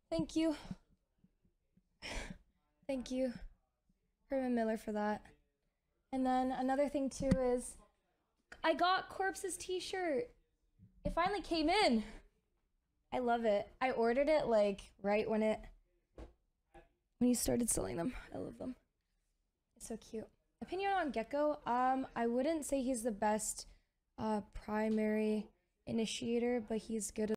Thank you. Thank you, Herman Miller, for that. And then another thing too is I got Corpse's t-shirt. It finally came in. I love it. I ordered it like right when you started selling them. I love them. It's so cute. Opinion on Gecko? I wouldn't say he's the best primary initiator, but he's good